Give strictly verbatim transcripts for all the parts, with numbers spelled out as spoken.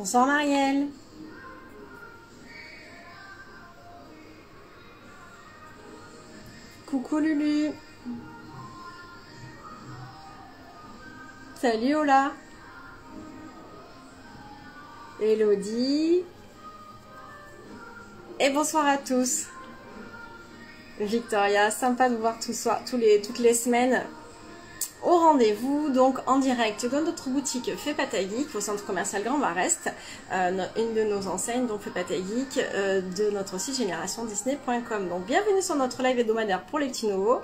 Bonsoir Marielle. Coucou Lulu. Salut Ola. Elodie. Et bonsoir à tous. Victoria, sympa de vous voir tous soir, tous les, toutes les semaines au rendez-vous, donc en direct dans notre boutique Fais pas ta geek au centre commercial Grand Barest, euh, une de nos enseignes, donc Fais pas ta geek, euh, de notre site génération disney point com. Donc bienvenue sur notre live hebdomadaire pour les petits nouveaux.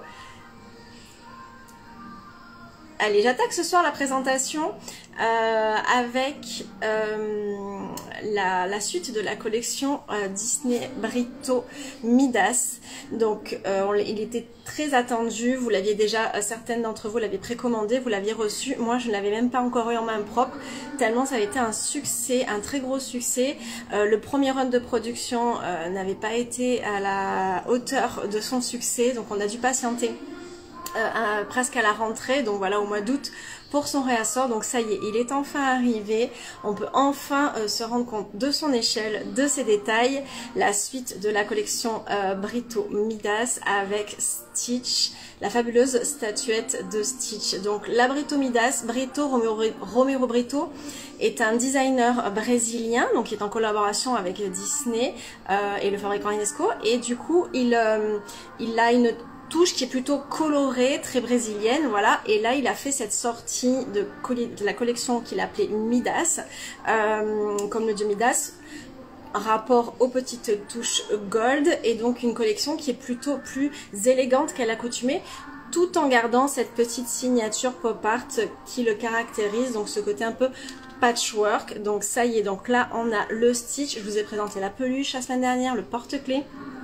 Allez, j'attaque ce soir la présentation euh, avec euh, la, la suite de la collection euh, Disney Brito Midas. Donc, euh, on, il était très attendu. Vous l'aviez déjà, euh, certaines d'entre vous l'avaient précommandé, vous l'aviez reçu. Moi, je ne l'avais même pas encore eu en main propre, tellement ça avait été un succès, un très gros succès. Euh, le premier run de production euh, n'avait pas été à la hauteur de son succès, donc on a dû patienter. Euh, presque à la rentrée, donc voilà, au mois d'août pour son réassort. Donc ça y est, il est enfin arrivé, on peut enfin euh, se rendre compte de son échelle, de ses détails. La suite de la collection euh, Brito Midas avec Stitch, la fabuleuse statuette de Stitch. Donc la Brito Midas, Brito Romero, Romero Brito est un designer brésilien, donc qui est en collaboration avec Disney euh, et le fabricant Inesco, et du coup il, euh, il a une touche qui est plutôt colorée, très brésilienne, voilà. Et là, il a fait cette sortie de, de la collection qu'il appelait Midas, euh, comme le dieu Midas, rapport aux petites touches gold, et donc une collection qui est plutôt plus élégante qu'à l'accoutumée, tout en gardant cette petite signature pop art qui le caractérise, donc ce côté un peu patchwork. Donc ça y est, donc là on a le Stitch, je vous ai présenté la peluche la semaine dernière, le porte-clés,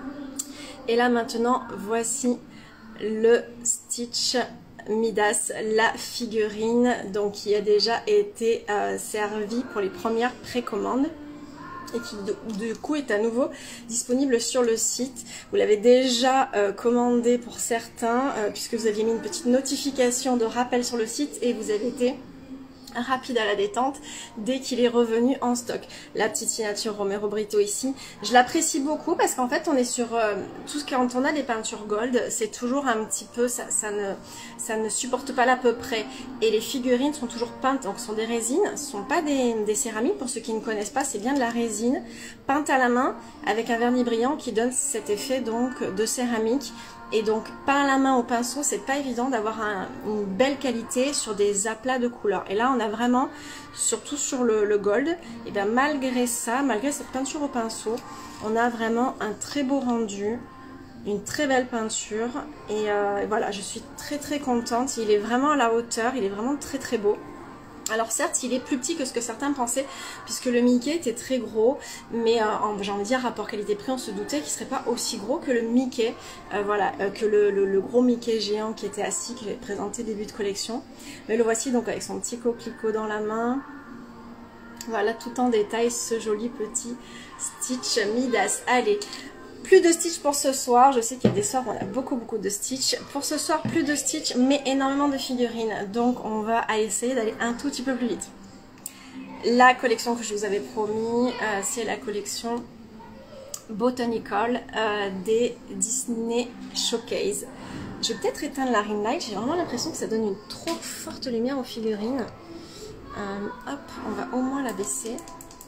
et là maintenant voici le Stitch Midas, la figurine, donc qui a déjà été euh, servie pour les premières précommandes et qui du coup est à nouveau disponible sur le site. Vous l'avez déjà euh, commandé pour certains, euh, puisque vous aviez mis une petite notification de rappel sur le site et vous avez été rapide à la détente dès qu'il est revenu en stock. La petite signature Romero Brito ici, je l'apprécie beaucoup parce qu'en fait on est sur euh, tout ce quand on a des peintures gold, c'est toujours un petit peu, ça, ça, ne, ça ne supporte pas l'à peu près, et les figurines sont toujours peintes, donc ce sont des résines, ce ne sont pas des, des céramiques, pour ceux qui ne connaissent pas, c'est bien de la résine peinte à la main avec un vernis brillant qui donne cet effet donc de céramique. Et donc peint à la main au pinceau, c'est pas évident d'avoir un, une belle qualité sur des aplats de couleurs. Et là on a vraiment, surtout sur le, le gold, et bien malgré ça, malgré cette peinture au pinceau, on a vraiment un très beau rendu, une très belle peinture. Et euh, voilà, je suis très très contente, il est vraiment à la hauteur, il est vraiment très très beau. Alors certes, il est plus petit que ce que certains pensaient, puisque le Mickey était très gros, mais euh, j'ai envie de dire rapport qualité-prix, on se doutait qu'il ne serait pas aussi gros que le Mickey, euh, voilà, euh, que le, le, le gros Mickey géant qui était assis, que j'avais présenté début de collection. Mais le voici donc avec son petit coquelicot dans la main. Voilà, tout en détail, ce joli petit Stitch Midas. Allez, plus de Stitch pour ce soir. Je sais qu'il y a des soirs où on a beaucoup beaucoup de Stitch. Pour ce soir, plus de Stitch, mais énormément de figurines. Donc on va essayer d'aller un tout petit peu plus vite. La collection que je vous avais promis, euh, c'est la collection Botanical euh, des Disney Showcase. Je vais peut-être éteindre la ring light. J'ai vraiment l'impression que ça donne une trop forte lumière aux figurines. Euh, hop, on va au moins la baisser.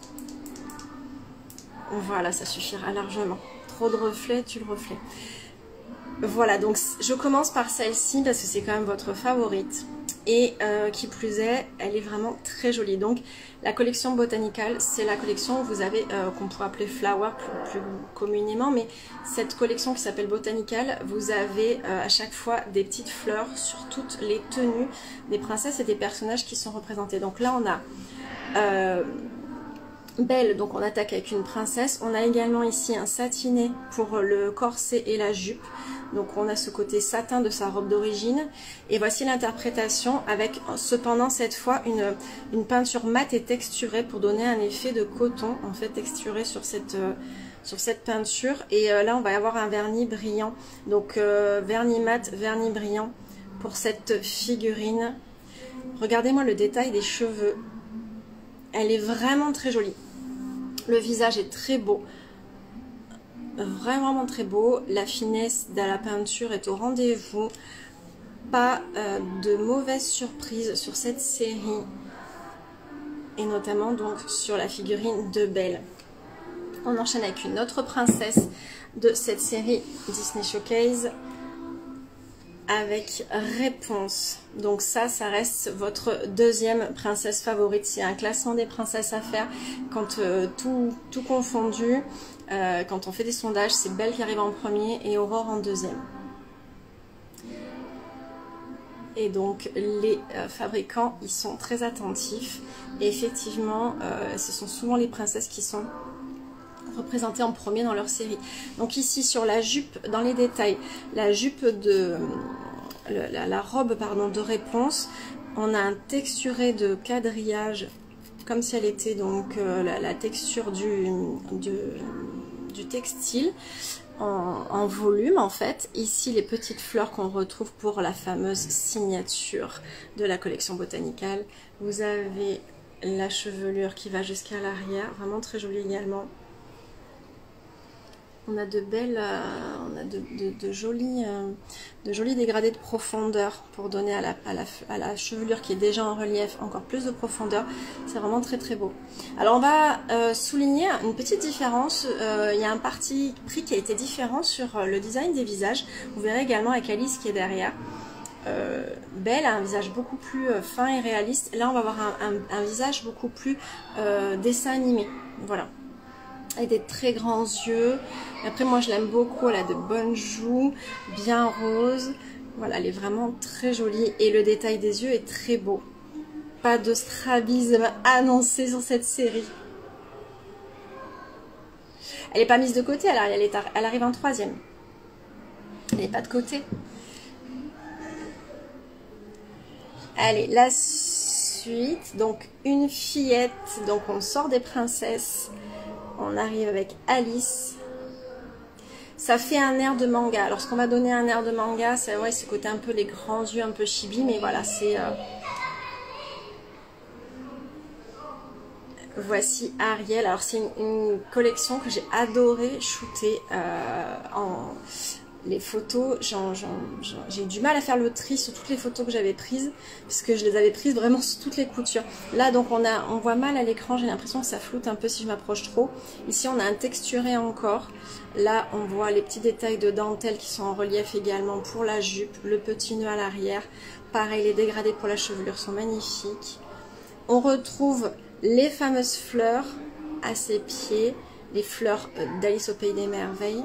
Voilà, ça suffira largement. Trop de reflets, tu le reflet. Voilà, donc je commence par celle-ci parce que c'est quand même votre favorite. Et euh, qui plus est, elle est vraiment très jolie. Donc la collection Botanical, c'est la collection où vous avez, euh, qu'on pourrait appeler Flower plus, plus communément, mais cette collection qui s'appelle Botanical, vous avez euh, à chaque fois des petites fleurs sur toutes les tenues des princesses et des personnages qui sont représentés. Donc là on a... Euh, Belle, donc on attaque avec une princesse. On a également ici un satiné pour le corset et la jupe. Donc on a ce côté satin de sa robe d'origine. Et voici l'interprétation avec cependant cette fois une, une peinture mate et texturée pour donner un effet de coton en fait texturé sur cette, euh, sur cette peinture. Et euh, là on va avoir un vernis brillant. Donc euh, vernis mat, vernis brillant pour cette figurine. Regardez-moi le détail des cheveux. Elle est vraiment très jolie. Le visage est très beau. Vraiment, vraiment très beau. La finesse de la peinture est au rendez-vous. Pas euh, de mauvaise surprise sur cette série. Et notamment donc sur la figurine de Belle. On enchaîne avec une autre princesse de cette série Disney Showcase. Avec Réponse. Donc ça, ça reste votre deuxième princesse favorite. S'il y a un classement des princesses à faire, quand euh, tout, tout confondu, euh, quand on fait des sondages, c'est Belle qui arrive en premier et Aurore en deuxième. Et donc les euh, fabricants, ils sont très attentifs. Et effectivement, euh, ce sont souvent les princesses qui sont représentées en premier dans leur série. Donc ici sur la jupe, dans les détails, la jupe de le, la, la robe pardon de Réponse, on a un texturé de quadrillage comme si elle était donc euh, la, la texture du, du, du textile en, en volume en fait. Ici les petites fleurs qu'on retrouve pour la fameuse signature de la collection botanicale. Vous avez la chevelure qui va jusqu'à l'arrière, vraiment très jolie également. On a de belles, euh, on a de, de, de, jolis, euh, de jolis dégradés de profondeur pour donner à la, à, la, à la chevelure qui est déjà en relief encore plus de profondeur. C'est vraiment très très beau. Alors on va euh, souligner une petite différence. Euh, il y a un parti pris qui a été différent sur le design des visages. Vous verrez également avec Alice qui est derrière. Euh, Belle a un visage beaucoup plus euh, fin et réaliste. Là on va avoir un, un, un visage beaucoup plus euh, dessin animé. Voilà. Avec des très grands yeux. Après moi je l'aime beaucoup, elle a de bonnes joues, bien roses. Voilà, elle est vraiment très jolie et le détail des yeux est très beau. Pas de strabisme annoncé sur cette série. Elle n'est pas mise de côté, elle, elle, est, elle arrive en troisième. Elle n'est pas de côté. Allez, la suite. Donc une fillette, donc on sort des princesses. On arrive avec Alice. Ça fait un air de manga. Alors, ce qu'on va donner un air de manga, c'est ouais, ce côté un peu les grands yeux, un peu chibi, mais voilà, c'est. Euh... Voici Ariel. Alors, c'est une, une collection que j'ai adoré shooter euh, en. Les photos, j'ai eu du mal à faire le tri sur toutes les photos que j'avais prises, parce que je les avais prises vraiment sur toutes les coutures. Là, donc, on, a, on voit mal à l'écran, j'ai l'impression que ça floute un peu si je m'approche trop. Ici, on a un texturé encore. Là, on voit les petits détails de dentelle qui sont en relief également pour la jupe, le petit nœud à l'arrière. Pareil, les dégradés pour la chevelure sont magnifiques. On retrouve les fameuses fleurs à ses pieds, les fleurs d'Alice au Pays des Merveilles.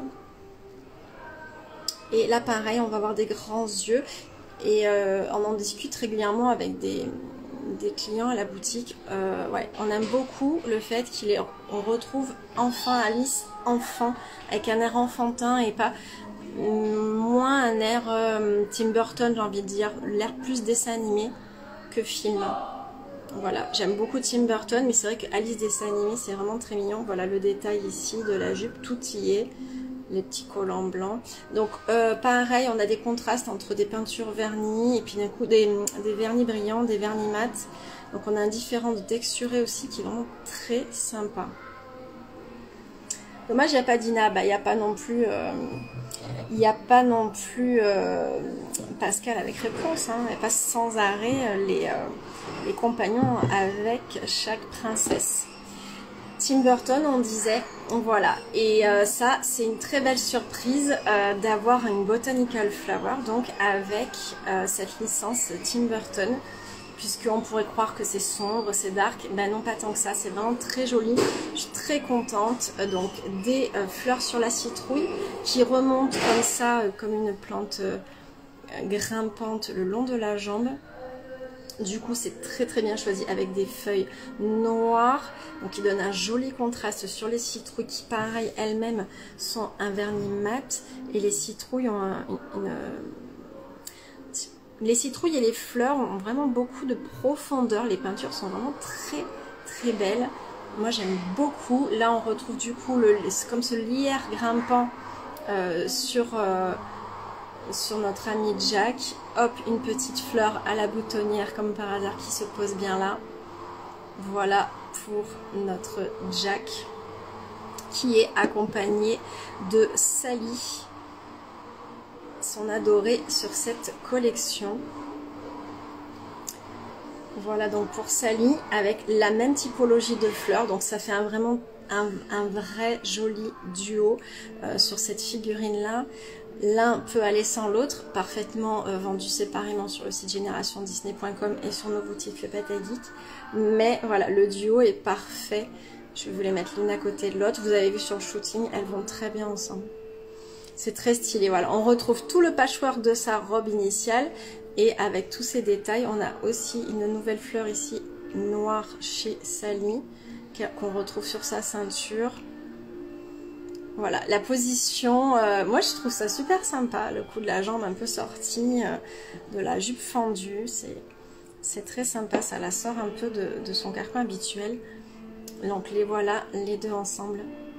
Et là, pareil, on va avoir des grands yeux. Et euh, on en discute régulièrement avec des, des clients à la boutique. Euh, ouais, on aime beaucoup le fait qu'on retrouve enfin Alice enfant, avec un air enfantin et pas moins un air euh, Tim Burton, j'ai envie de dire. L'air plus dessin animé que film. Voilà, j'aime beaucoup Tim Burton, mais c'est vrai que Alice dessin animé, c'est vraiment très mignon. Voilà le détail ici de la jupe, tout y est. Les petits collants blancs. Donc euh, pareil, on a des contrastes entre des peintures vernis et puis d'un coup des, des vernis brillants, des vernis mat. Donc on a un différent de texturé aussi qui est vraiment très sympa. Dommage, il n'y a pas d'Ina, bah, il n'y a pas non plus, euh, il n'y a pas non plus euh, Pascal avec Réponse. Hein. Elle passe sans arrêt les, euh, les compagnons avec chaque princesse. Tim Burton, on disait, voilà, et euh, ça c'est une très belle surprise euh, d'avoir une Botanical Flower, donc avec euh, cette licence Tim Burton, puisqu'on pourrait croire que c'est sombre, c'est dark, ben non pas tant que ça, c'est vraiment très joli, je suis très contente, euh, donc des euh, fleurs sur la citrouille qui remontent comme ça, euh, comme une plante euh, grimpante le long de la jambe. Du coup, c'est très très bien choisi avec des feuilles noires, donc qui donnent un joli contraste sur les citrouilles qui, pareil, elles-mêmes sont un vernis mat. Et les citrouilles ont un, une, une... Les citrouilles et les fleurs ont vraiment beaucoup de profondeur. Les peintures sont vraiment très très belles. Moi, j'aime beaucoup. Là, on retrouve du coup le, comme ce lierre grimpant euh, sur... Euh, sur notre ami Jack. Hop, une petite fleur à la boutonnière comme par hasard qui se pose bien là. Voilà pour notre Jack qui est accompagné de Sally, son adoré sur cette collection. Voilà donc pour Sally avec la même typologie de fleurs, donc ça fait un, vraiment un, un vrai joli duo euh, sur cette figurine là. L'un peut aller sans l'autre, parfaitement euh, vendu séparément sur le site génération disney point com et sur nos boutiques Le Pâté Geek. Mais voilà, le duo est parfait. Je vais vous les mettre l'une à côté de l'autre. Vous avez vu sur le shooting, elles vont très bien ensemble. C'est très stylé. Voilà, on retrouve tout le patchwork de sa robe initiale. Et avec tous ces détails, on a aussi une nouvelle fleur ici, noire chez Sally, qu'on retrouve sur sa ceinture. Voilà, la position, euh, moi je trouve ça super sympa, le coup de la jambe un peu sorti, euh, de la jupe fendue, c'est très sympa, ça la sort un peu de, de son carcan habituel. Donc les voilà, les deux ensemble,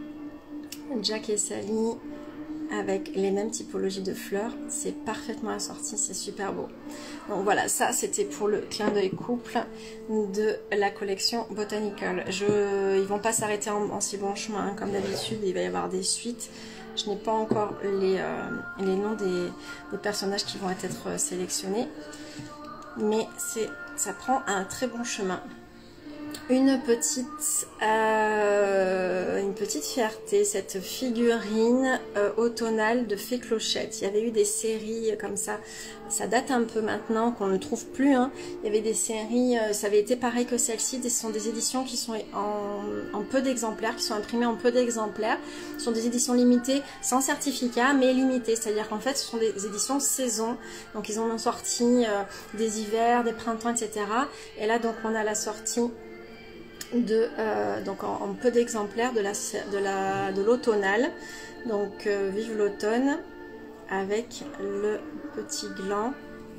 Jack et Sally, avec les mêmes typologies de fleurs, c'est parfaitement assorti, c'est super beau. Donc voilà, ça c'était pour le clin d'œil couple de la collection Botanical. Je, ils vont pas s'arrêter en, en si bon chemin, hein, comme d'habitude, il va y avoir des suites. Je n'ai pas encore les, euh, les noms des, des personnages qui vont être sélectionnés, mais ça prend un très bon chemin. Une petite, euh, une petite fierté, cette figurine euh, automnale de Fée Clochette. Il y avait eu des séries comme ça, ça date un peu maintenant, qu'on ne trouve plus. Hein. Il y avait des séries, euh, ça avait été pareil que celle-ci, ce sont des éditions qui sont en, en peu d'exemplaires, qui sont imprimées en peu d'exemplaires. Ce sont des éditions limitées, sans certificat, mais limitées. C'est-à-dire qu'en fait, ce sont des éditions saison. Donc ils en ont sorti euh, des hivers, des printemps, et cetera. Et là, donc, on a la sortie de euh, donc en, en peu d'exemplaires de la de la de l'automnale, donc euh, vive l'automne avec le petit gland.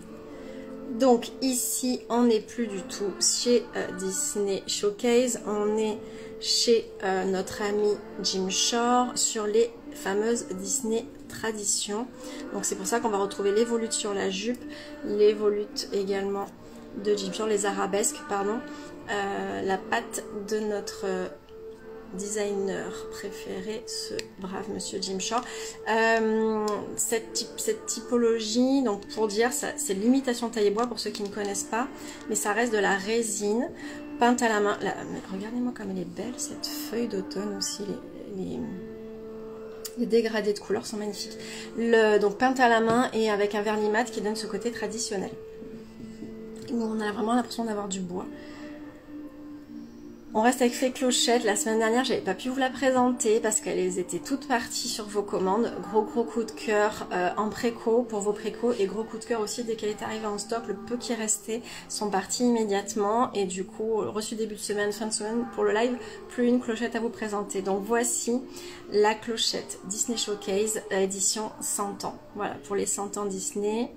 Donc ici on n'est plus du tout chez euh, Disney Showcase, on est chez euh, notre ami Jim Shore sur les fameuses Disney Traditions. Donc c'est pour ça qu'on va retrouver les volutes sur la jupe, les volutes également de Jim Shore, les arabesques pardon. Euh, la patte de notre euh, designer préféré, ce brave monsieur Jim Shore. Euh, cette, type, cette typologie, donc pour dire, c'est l'imitation taillée bois pour ceux qui ne connaissent pas, mais ça reste de la résine peinte à la main. Regardez-moi comme elle est belle, cette feuille d'automne aussi, les, les, les dégradés de couleurs sont magnifiques. Le, donc peinte à la main et avec un vernis mat qui donne ce côté traditionnel. Où on a vraiment l'impression d'avoir du bois. On reste avec Fée Clochette. La semaine dernière, j'avais pas pu vous la présenter parce qu'elles étaient toutes parties sur vos commandes. Gros gros coup de cœur euh, en préco pour vos préco et gros coup de cœur aussi dès qu'elle est arrivée en stock. Le peu qui restait sont partis immédiatement et du coup reçu début de semaine, fin de semaine pour le live, plus une clochette à vous présenter. Donc voici la clochette Disney Showcase édition cent ans. Voilà pour les cent ans Disney.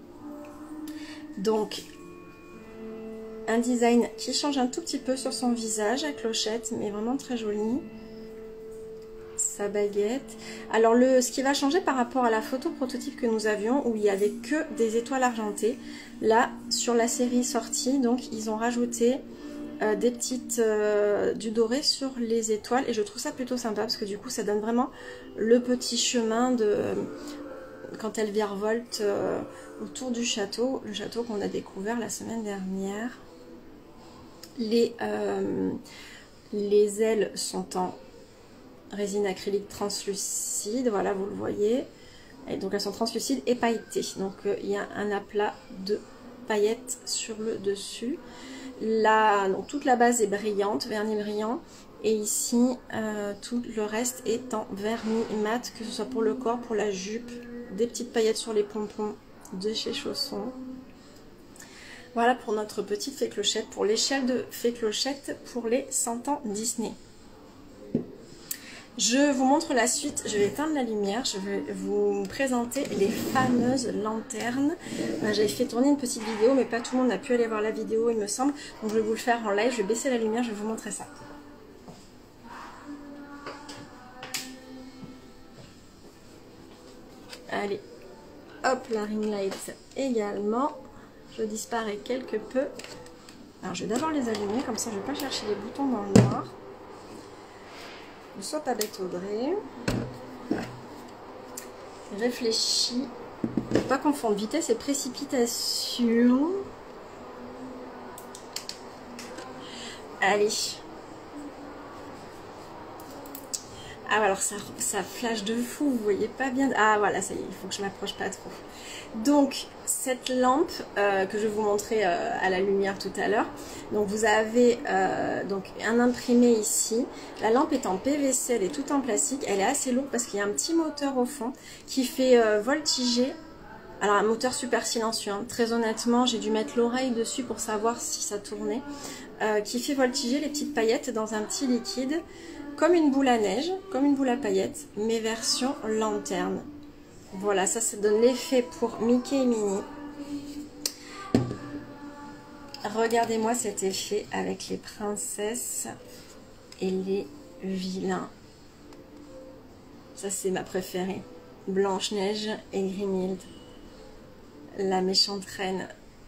Donc un design qui change un tout petit peu sur son visage à clochette, mais vraiment très joli. Sa baguette. Alors le, ce qui va changer par rapport à la photo prototype que nous avions, où il n'y avait que des étoiles argentées, là sur la série sortie, donc ils ont rajouté euh, des petites euh, du doré sur les étoiles, et je trouve ça plutôt sympa parce que du coup ça donne vraiment le petit chemin de euh, quand elle virevolte euh, autour du château, le château qu'on a découvert la semaine dernière. Les, euh, les ailes sont en résine acrylique translucide, voilà vous le voyez, et donc elles sont translucides et pailletées, donc euh, il y a un aplat de paillettes sur le dessus. Là, donc toute la base est brillante, vernis brillant, et ici euh, tout le reste est en vernis mat, que ce soit pour le corps, pour la jupe, des petites paillettes sur les pompons de chez Chaussons. Voilà pour notre petite Fée Clochette, pour l'échelle de Fée Clochette pour les cent ans Disney. Je vous montre la suite, je vais éteindre la lumière, je vais vous présenter les fameuses lanternes. J'avais fait tourner une petite vidéo, mais pas tout le monde n'a pu aller voir la vidéo, il me semble. Donc je vais vous le faire en live, je vais baisser la lumière, je vais vous montrer ça. Allez, hop, la ring light également. Je disparais quelque peu. Alors je vais d'abord les allumer, comme ça je ne vais pas chercher les boutons dans le noir. Ne sois pas bête Audrey. Réfléchis. Ne pas confondre vitesse et précipitation. Allez. Ah alors ça, ça flash de fou, vous voyez pas bien. Ah voilà, ça y est, il faut que je m'approche pas trop. Donc cette lampe euh, que je vais vous montrer euh, à la lumière tout à l'heure. Donc vous avez euh, donc un imprimé ici. La lampe est en P V C, elle est toute en plastique. Elle est assez lourde parce qu'il y a un petit moteur au fond qui fait euh, voltiger. Alors un moteur super silencieux, hein. Très honnêtement j'ai dû mettre l'oreille dessus pour savoir si ça tournait. Euh, qui fait voltiger les petites paillettes dans un petit liquide. Comme une boule à neige, comme une boule à paillettes, mais version lanterne. Voilà, ça, ça donne l'effet pour Mickey et Minnie. Regardez-moi cet effet avec les princesses et les vilains. Ça, c'est ma préférée. Blanche-Neige et Grimhilde. La méchante reine.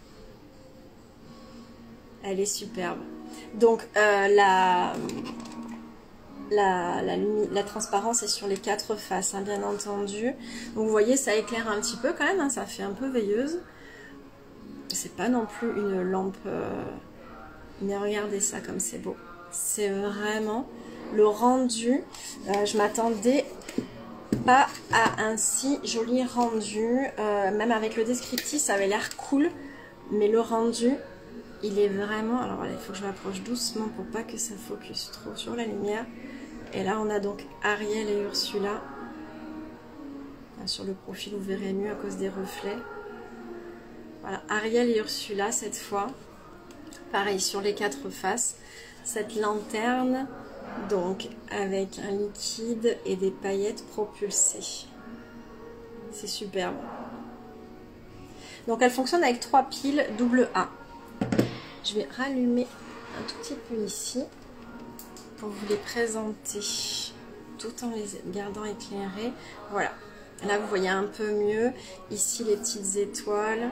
Elle est superbe. Donc, euh, la... La, la, la transparence est sur les quatre faces, hein, bien entendu. Donc vous voyez, ça éclaire un petit peu quand même, hein, ça fait un peu veilleuse. C'est pas non plus une lampe... Euh... Mais regardez ça comme c'est beau. C'est vraiment le rendu. Euh, je m'attendais pas à un si joli rendu. Euh, même avec le descriptif, ça avait l'air cool. Mais le rendu, il est vraiment... Alors voilà, il faut que je m'approche doucement pour pas que ça focus trop sur la lumière. Et là, on a donc Ariel et Ursula. Sur le profil, vous verrez mieux à cause des reflets. Voilà, Ariel et Ursula cette fois. Pareil, sur les quatre faces. Cette lanterne, donc, avec un liquide et des paillettes propulsées. C'est superbe. Donc, elle fonctionne avec trois piles double A. Je vais rallumer un tout petit peu ici. Pour vous les présenter tout en les gardant éclairés. Voilà, là vous voyez un peu mieux. Ici les petites étoiles.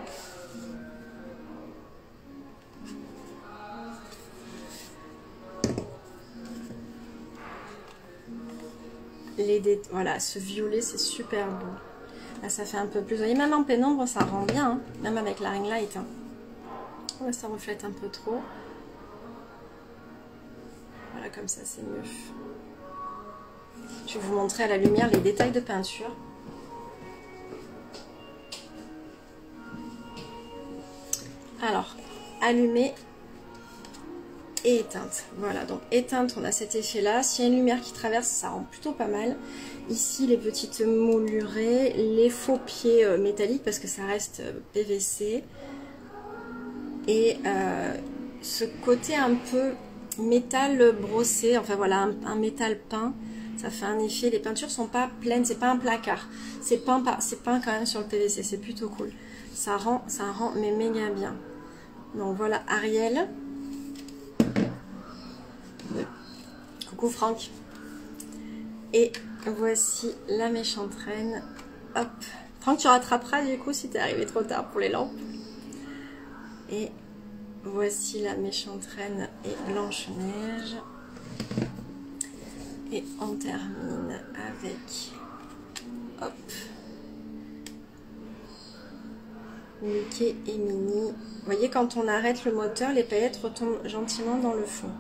Les dé... Voilà, ce violet c'est super beau. Là ça fait un peu plus. Vous voyez, même en pénombre ça rend bien, hein. Même avec la ring light. Hein. Ouais, ça reflète un peu trop. Voilà, comme ça c'est mieux. Je vais vous montrer à la lumière les détails de peinture. Alors, allumée et éteinte. Voilà, donc éteinte, on a cet effet-là. S'il y a une lumière qui traverse, ça rend plutôt pas mal. Ici, les petites moulurées, les faux pieds euh, métalliques, parce que ça reste euh, P V C. Et euh, ce côté un peu... métal brossé, enfin voilà, un, un métal peint, ça fait un effet. Les peintures sont pas pleines, c'est pas un placard, c'est peint, c'est peint quand même sur le P V C, c'est plutôt cool. Ça rend, ça rend mais méga bien. Donc voilà Ariel. Coucou Franck. Et voici la méchante reine. Hop. Franck, tu rattraperas du coup si t'es arrivé trop tard pour les lampes. Et voici la méchante reine et Blanche-Neige. Et on termine avec hop, Mickey et Minnie. Vous voyez, quand on arrête le moteur, les paillettes retombent gentiment dans le fond.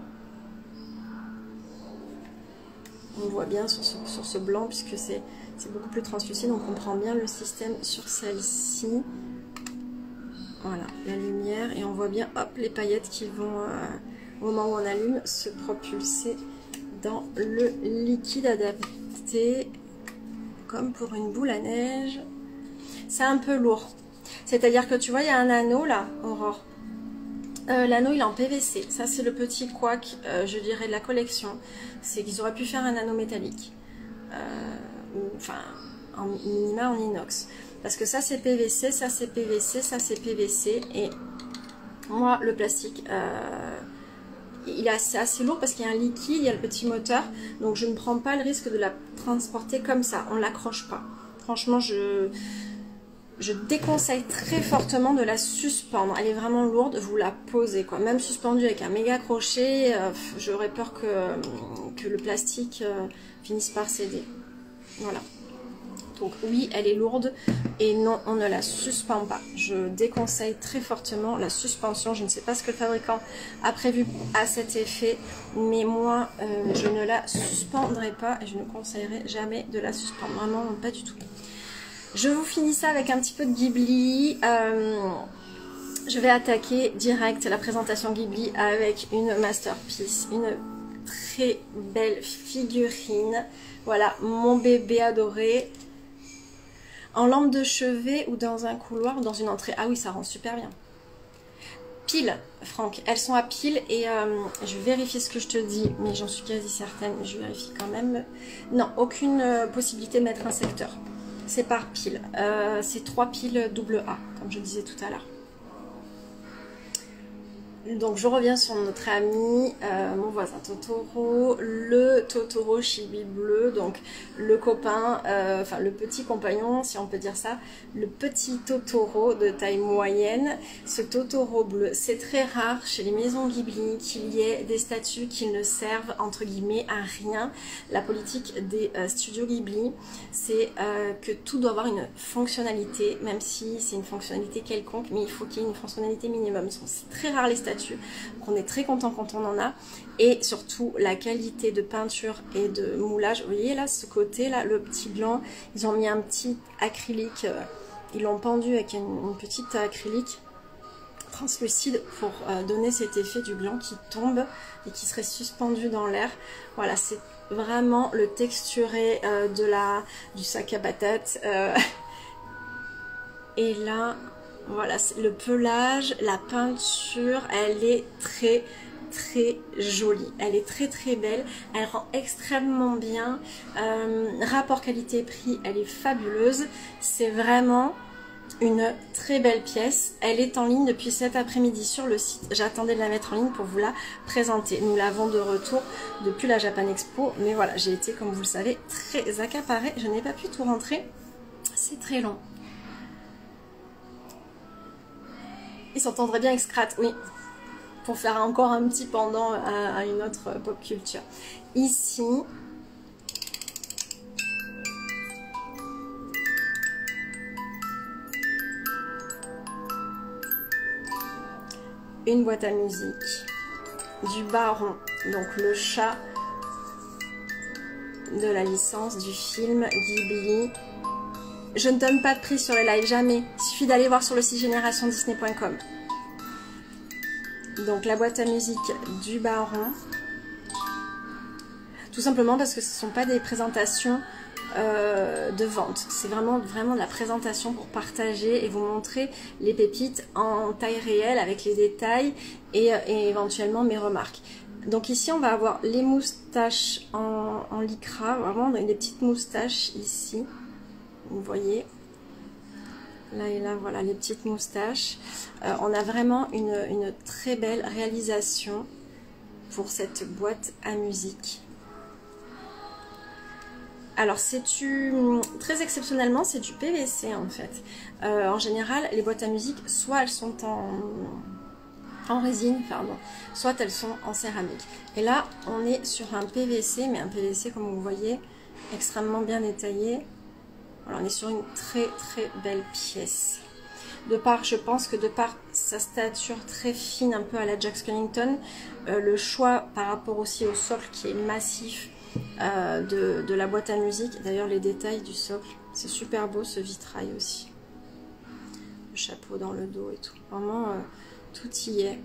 On voit bien sur ce, sur ce blanc puisque c'est beaucoup plus translucide. On comprend bien le système sur celle-ci. Voilà, la lumière, et on voit bien, hop, les paillettes qui vont, euh, au moment où on allume, se propulser dans le liquide adapté, comme pour une boule à neige. C'est un peu lourd. C'est-à-dire que tu vois, il y a un anneau là, Aurore. Euh, L'anneau, il est en P V C. Ça, c'est le petit couac, euh, je dirais, de la collection. C'est qu'ils auraient pu faire un anneau métallique. Euh, enfin, en minima en inox. Parce que ça c'est P V C, ça c'est P V C, ça c'est P V C. Et moi le plastique, euh, il est assez, assez lourd parce qu'il y a un liquide, il y a le petit moteur. Donc je ne prends pas le risque de la transporter comme ça. On ne l'accroche pas. Franchement, je je déconseille très fortement de la suspendre. Elle est vraiment lourde, vous la posez quoi. Même suspendue avec un méga crochet, euh, j'aurais peur que, que le plastique euh, finisse par céder. Voilà. Donc oui, elle est lourde et non, on ne la suspend pas. Je déconseille très fortement la suspension. Je ne sais pas ce que le fabricant a prévu à cet effet, mais moi, euh, je ne la suspendrai pas et je ne conseillerais jamais de la suspendre. Vraiment, pas du tout. Je vous finis ça avec un petit peu de Ghibli. Euh, je vais attaquer direct la présentation Ghibli avec une masterpiece, une très belle figurine. Voilà, mon bébé adoré. En lampe de chevet ou dans un couloir ou dans une entrée. Ah oui, ça rend super bien. Pile, Franck. Elles sont à pile et euh, je vais vérifier ce que je te dis, mais j'en suis quasi certaine. Je vérifie quand même. Non, aucune euh, possibilité de mettre un secteur. C'est par pile. Euh, c'est trois piles double A, comme je disais tout à l'heure. Donc je reviens sur notre ami, euh, mon voisin Totoro, le Totoro Chibi bleu, donc le copain, euh, enfin le petit compagnon si on peut dire ça, le petit Totoro de taille moyenne. Ce Totoro bleu, c'est très rare chez les maisons Ghibli qu'il y ait des statues qui ne servent entre guillemets à rien. La politique des euh, studios Ghibli, c'est euh, que tout doit avoir une fonctionnalité, même si c'est une fonctionnalité quelconque, mais il faut qu'il y ait une fonctionnalité minimum. C'est très rare les statues. On est très content quand on en a, et surtout la qualité de peinture et de moulage. Vous voyez là ce côté là, le petit blanc, ils ont mis un petit acrylique, euh, ils l'ont pendu avec une, une petite acrylique translucide pour euh, donner cet effet du blanc qui tombe et qui serait suspendu dans l'air. Voilà, c'est vraiment le texturé euh, de la du sac à patates. Euh, et là, voilà, le pelage, la peinture, elle est très très jolie, elle est très très belle, elle rend extrêmement bien, euh, rapport qualité-prix, elle est fabuleuse, c'est vraiment une très belle pièce. Elle est en ligne depuis cet après-midi sur le site, j'attendais de la mettre en ligne pour vous la présenter. Nous l'avons de retour depuis la Japan Expo, mais voilà, j'ai été, comme vous le savez, très accaparée, je n'ai pas pu tout rentrer, c'est très long. Il s'entendrait bien avec Scrat, oui, pour faire encore un petit pendant à, à une autre pop culture. Ici, une boîte à musique du Baron, donc le chat de la licence du film Ghibli. Je ne donne pas de prix sur les lives, jamais. Il suffit d'aller voir sur le site génération disney point com. Donc la boîte à musique du Baron. Tout simplement parce que ce ne sont pas des présentations euh, de vente. C'est vraiment, vraiment de la présentation pour partager et vous montrer les pépites en taille réelle avec les détails et, et éventuellement mes remarques. Donc ici on va avoir les moustaches en, en lycra, vraiment des petites moustaches ici. Vous voyez, là et là, voilà les petites moustaches. Euh, on a vraiment une, une très belle réalisation pour cette boîte à musique. Alors c'est du, très exceptionnellement, c'est du P V C en fait. Euh, en général, les boîtes à musique, soit elles sont en, en résine, pardon, soit elles sont en céramique. Et là, on est sur un P V C, mais un P V C comme vous voyez, extrêmement bien détaillé. Alors, on est sur une très très belle pièce. De part, je pense que de par sa stature très fine, un peu à la Jack Skellington, euh, le choix par rapport aussi au socle qui est massif euh, de, de la boîte à musique. D'ailleurs, les détails du socle, c'est super beau ce vitrail aussi. Le chapeau dans le dos et tout. Vraiment, euh, tout y est.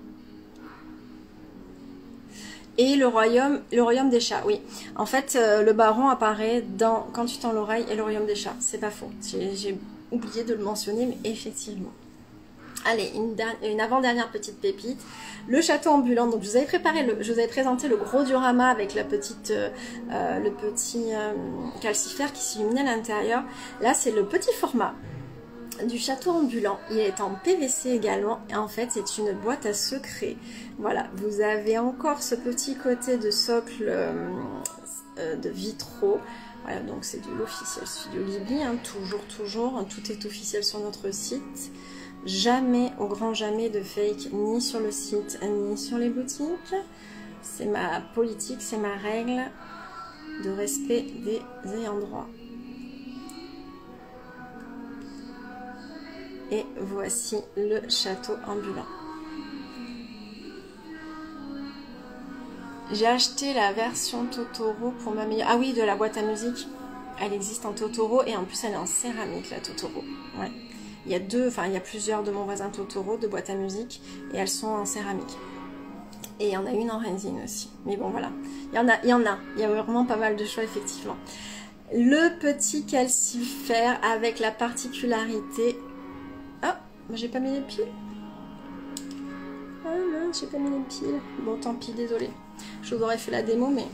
Et le royaume, le royaume des chats, oui. En fait, euh, le Baron apparaît dans Quand tu tends l'oreille et le royaume des chats. C'est pas faux. J'ai oublié de le mentionner, mais effectivement. Allez, une, une avant-dernière petite pépite. Le château ambulant. Donc, je vous avais préparé, le, je vous avais présenté le gros diorama avec la petite, euh, euh, le petit euh, calcifère qui s'illuminait à l'intérieur. Là, c'est le petit format du château ambulant. Il est en P V C également et en fait c'est une boîte à secrets. Voilà, vous avez encore ce petit côté de socle euh, euh, de vitraux. Voilà, donc c'est de l'officiel Studio Ghibli, hein, toujours, toujours, tout est officiel sur notre site. Jamais, au grand jamais de fake, ni sur le site, ni sur les boutiques. C'est ma politique, c'est ma règle de respect des ayants droit. Et voici le château ambulant. J'ai acheté la version Totoro pour ma meilleure... Ah oui, de la boîte à musique. Elle existe en Totoro et en plus elle est en céramique, la Totoro. Ouais. Il y a deux, enfin il y a plusieurs de mon voisin Totoro, de boîtes à musique, et elles sont en céramique. Et il y en a une en résine aussi. Mais bon, voilà. Il y en a, il y en a. Il y a vraiment pas mal de choix, effectivement. Le petit calcifère avec la particularité... Ah, j'ai pas mis les piles. Ah non, j'ai pas mis les piles. Bon, tant pis, désolé. Je vous aurais fait la démo, mais...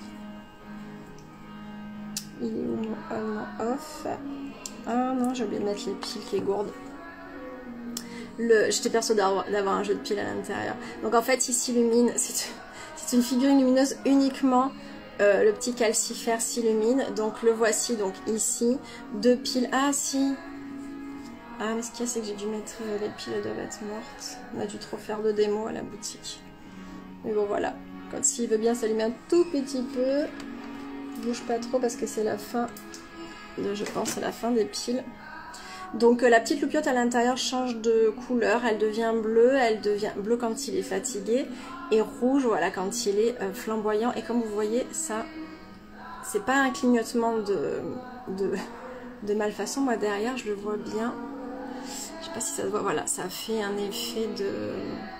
Il est où mon on, mon off? Ah non, j'ai oublié de mettre les piles qui est gourde. J'étais persuadée d'avoir un jeu de piles à l'intérieur. Donc en fait, il s'illumine. C'est une figurine lumineuse uniquement. Euh, le petit calcifère s'illumine. Donc le voici donc ici. Deux piles. Ah si. Ah mais ce qu'il y a, c'est que j'ai dû mettre les piles doivent être mortes. On a dû trop faire de démo à la boutique. Mais bon voilà. Quand s'il veut bien s'allumer un tout petit peu. Bouge pas trop parce que c'est la fin. De, je pense c'est la fin des piles. Donc euh, la petite loupiote à l'intérieur change de couleur, elle devient bleue, elle devient bleue quand il est fatigué et rouge voilà quand il est euh, flamboyant. Et comme vous voyez, ça c'est pas un clignotement de, de, de malfaçon, moi derrière je le vois bien, je sais pas si ça se voit, voilà, ça fait un effet de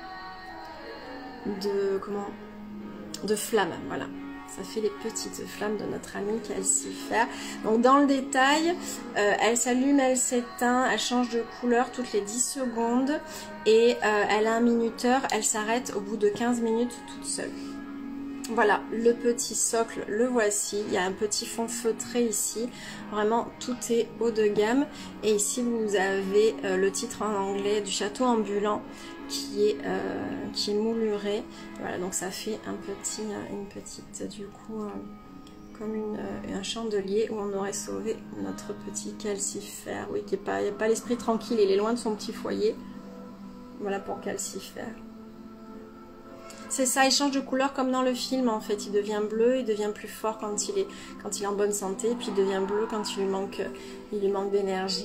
de comment de flamme, voilà. Ça fait les petites flammes de notre amie calcifère. Donc dans le détail, euh, elle s'allume, elle s'éteint, elle change de couleur toutes les dix secondes. Et euh, elle a un minuteur, elle s'arrête au bout de quinze minutes toute seule. Voilà, le petit socle, le voici. Il y a un petit fond feutré ici. Vraiment, tout est haut de gamme. Et ici, vous avez euh, le titre en anglais du château ambulant qui est, euh, qui est mouluré. Voilà, donc ça fait un petit, une petite, du coup, euh, comme une, un chandelier où on aurait sauvé notre petit calcifère. Oui, qui est pas, il n'y a pas l'esprit tranquille, il est loin de son petit foyer. Voilà pour calcifère. C'est ça, il change de couleur comme dans le film en fait. Il devient bleu, il devient plus fort quand il est, quand il est en bonne santé, puis il devient bleu quand il lui manque, il lui manque d'énergie.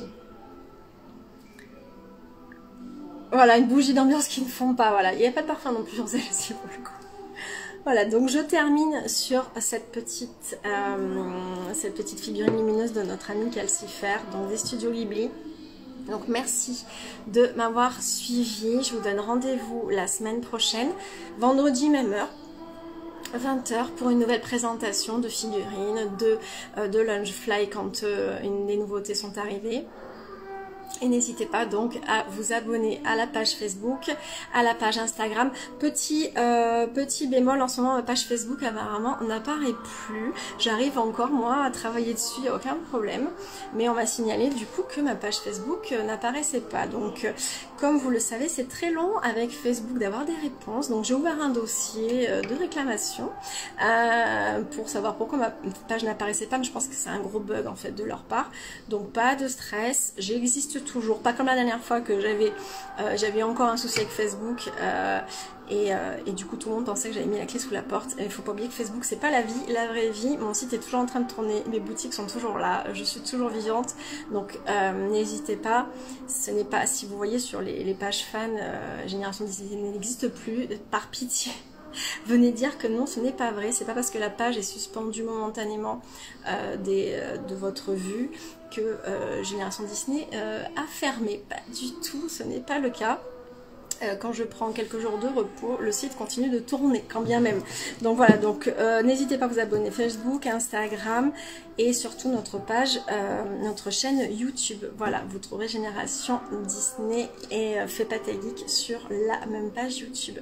Voilà, une bougie d'ambiance qui ne fond pas, voilà. Il n'y a pas de parfum non plus sur celle-ci pour le coup. Voilà, donc je termine sur cette petite, euh, cette petite figurine lumineuse de notre ami calcifère, donc des studios Ghibli. Donc merci de m'avoir suivi. Je vous donne rendez-vous la semaine prochaine, vendredi même heure, vingt heures, pour une nouvelle présentation de figurines, de, euh, de Lunchfly quand euh, une des nouveautés sont arrivées. Et n'hésitez pas donc à vous abonner à la page Facebook, à la page Instagram. Petit, euh, petit bémol, en ce moment, ma page Facebook apparemment n'apparaît plus. J'arrive encore, moi, à travailler dessus, il n'y a aucun problème. Mais on m'a signalé du coup que ma page Facebook euh, n'apparaissait pas. Donc, euh, comme vous le savez, c'est très long avec Facebook d'avoir des réponses. Donc, j'ai ouvert un dossier euh, de réclamation euh, pour savoir pourquoi ma page n'apparaissait pas. Mais je pense que c'est un gros bug en fait de leur part. Donc, pas de stress. J'existe toujours, pas comme la dernière fois que j'avais euh, j'avais encore un souci avec Facebook euh, et, euh, et du coup tout le monde pensait que j'avais mis la clé sous la porte. Il faut pas oublier que Facebook c'est pas la vie, la vraie vie. Mon site est toujours en train de tourner, mes boutiques sont toujours là, je suis toujours vivante, donc euh, n'hésitez pas. Ce n'est pas, si vous voyez sur les, les pages fans, euh, Génération Disney n'existe plus, par pitié. Venez dire que non, ce n'est pas vrai. C'est pas parce que la page est suspendue momentanément euh, des, euh, de votre vue que euh, Génération Disney euh, a fermé. Pas du tout, ce n'est pas le cas. Euh, quand je prends quelques jours de repos, le site continue de tourner, quand bien même. Donc voilà, donc euh, n'hésitez pas à vous abonner Facebook, Instagram et surtout notre page, euh, notre chaîne YouTube. Voilà, vous trouverez Génération Disney et euh, Feppa Geek sur la même page YouTube.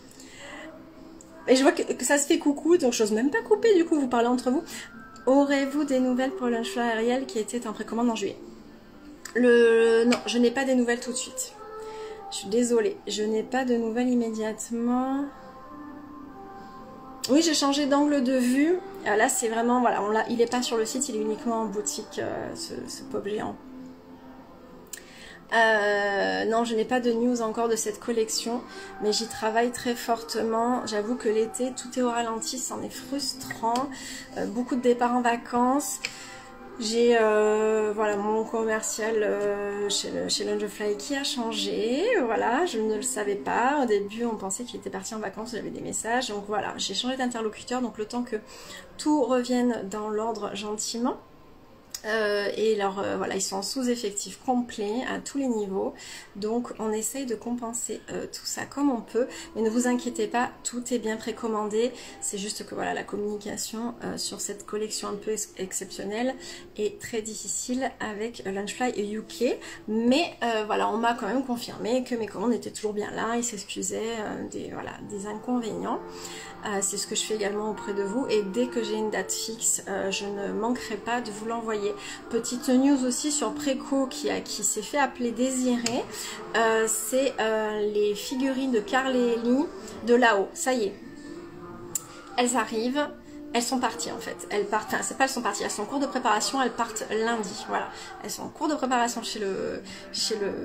Et je vois que, que ça se fait coucou, donc je n'ose même pas couper, du coup, vous parlez entre vous. Aurez-vous des nouvelles pour le Lunchfly Ariel qui était en précommande en juillet? Le... Non, je n'ai pas des nouvelles tout de suite. Je suis désolée, je n'ai pas de nouvelles immédiatement. Oui, j'ai changé d'angle de vue. Euh, là c'est vraiment, voilà, on l'a, il n'est pas sur le site, il est uniquement en boutique, euh, ce, ce pop géant. Euh, non, je n'ai pas de news encore de cette collection, mais j'y travaille très fortement. J'avoue que l'été, tout est au ralenti, c'en est frustrant. Euh, beaucoup de départs en vacances. J'ai euh, voilà mon commercial euh, chez, le, chez Lungefly qui a changé. Voilà, je ne le savais pas. Au début, on pensait qu'il était parti en vacances, j'avais des messages. Donc voilà, j'ai changé d'interlocuteur. Donc le temps que tout revienne dans l'ordre gentiment. Euh, et alors euh, voilà, ils sont en sous-effectif complet à tous les niveaux, donc on essaye de compenser euh, tout ça comme on peut, mais ne vous inquiétez pas, tout est bien précommandé. C'est juste que voilà, la communication euh, sur cette collection un peu ex exceptionnelle est très difficile avec Lungefly et U K, mais euh, voilà, on m'a quand même confirmé que mes commandes étaient toujours bien là, ils s'excusaient euh, des, voilà, des inconvénients. Euh, c'est ce que je fais également auprès de vous, et dès que j'ai une date fixe, euh, je ne manquerai pas de vous l'envoyer. Petite news aussi sur Préco qui, qui s'est fait appeler Désiré, euh, c'est euh, les figurines de Carl et Ellie de là-haut. Ça y est, elles arrivent. Elles sont parties en fait, elles partent, enfin c'est pas elles sont parties, elles sont en cours de préparation, elles partent lundi, voilà. Elles sont en cours de préparation chez le, chez le,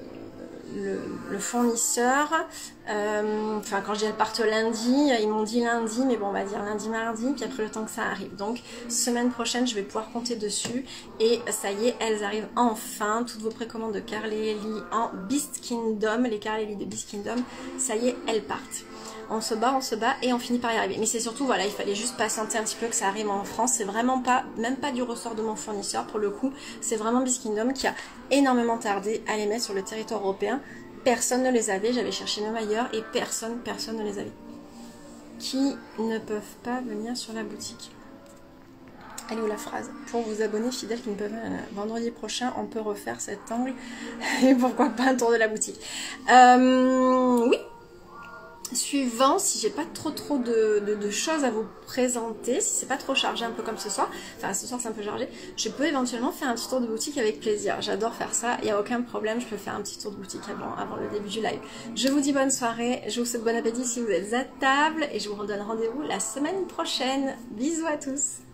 le, le fournisseur, euh, enfin quand je dis elles partent lundi, ils m'ont dit lundi, mais bon on va dire lundi mardi, puis après le temps que ça arrive. Donc semaine prochaine je vais pouvoir compter dessus, et ça y est, elles arrivent enfin, toutes vos précommandes de Carl et Ellie en Beast Kingdom, les Carl et Ellie de Beast Kingdom, ça y est, elles partent. On se bat, on se bat et on finit par y arriver. Mais c'est surtout, voilà, il fallait juste patienter un petit peu que ça arrive en France. C'est vraiment pas, même pas du ressort de mon fournisseur pour le coup. C'est vraiment Beast Kingdom qui a énormément tardé à les mettre sur le territoire européen. Personne ne les avait, j'avais cherché même ailleurs et personne, personne ne les avait. Qui ne peuvent pas venir sur la boutique. Elle est où la phrase? Pour vous abonner fidèles qui ne peuvent euh, vendredi prochain, on peut refaire cet angle. Et pourquoi pas un tour de la boutique. Euh, oui. Suivant, si j'ai pas trop trop de, de, de choses à vous présenter, si c'est pas trop chargé un peu comme ce soir, enfin ce soir c'est un peu chargé, je peux éventuellement faire un petit tour de boutique avec plaisir. J'adore faire ça, il n'y a aucun problème, je peux faire un petit tour de boutique avant, avant le début du live. Je vous dis bonne soirée, je vous souhaite bon appétit si vous êtes à table, et je vous redonne rendez-vous la semaine prochaine. Bisous à tous.